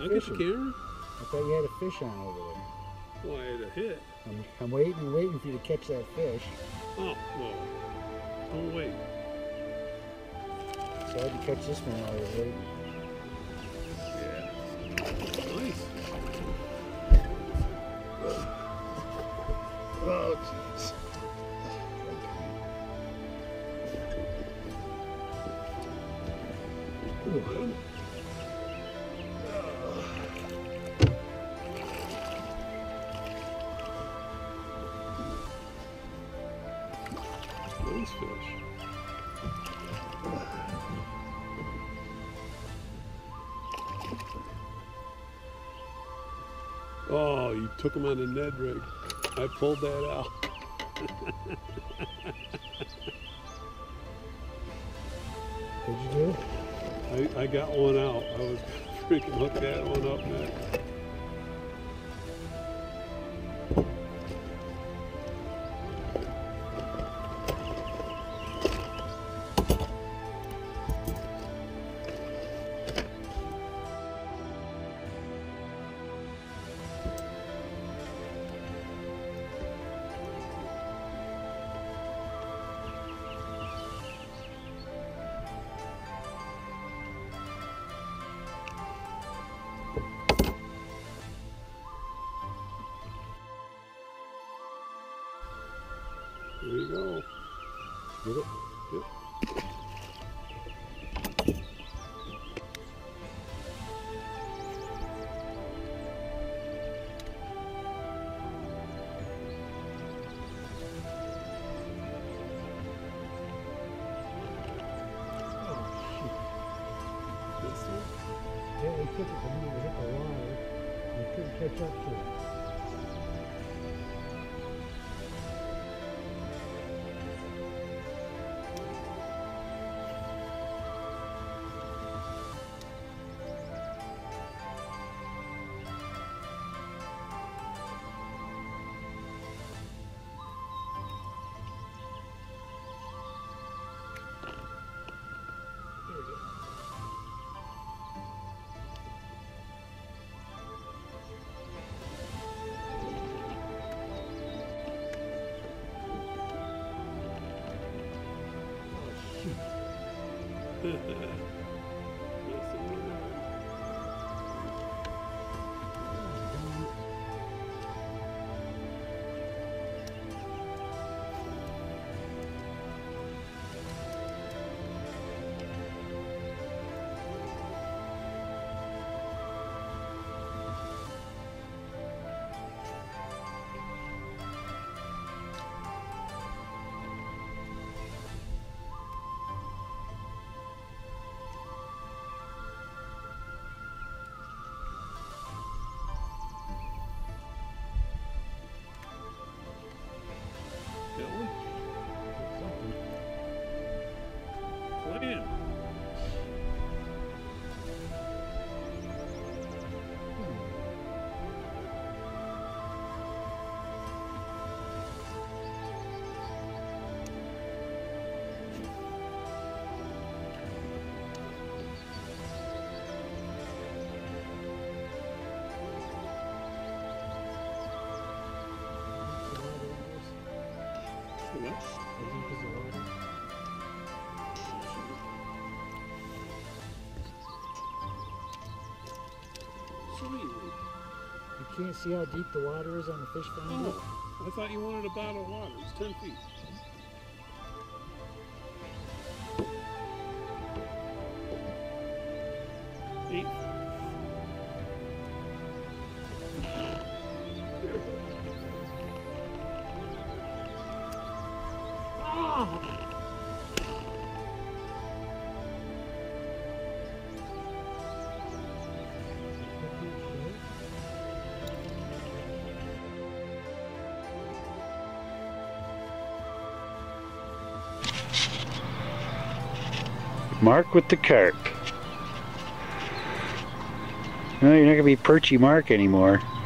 fishing. the camera. I thought you had a fish on over there. Well, I had a hit. I'm waiting and waiting for you to catch that fish. Oh, well, don't wait. So I had to catch this one while you're waiting. Yeah. Nice. Oh, jeez. Ooh. Nice fish. Oh, you took him on the Ned rig. I pulled that out. What'd you do? I got one out. I was freaking hook that one up next. There you go. Get it? Yep. Yeah, he took it from me to hit the wire. I couldn't catch up to it. Plan. What? You can't see how deep the water is on the fish finder? Oh, I thought you wanted a bottle of water. It's 10 feet. Eight. Mark with the carp. No, you're not going to be Perchy Mark anymore.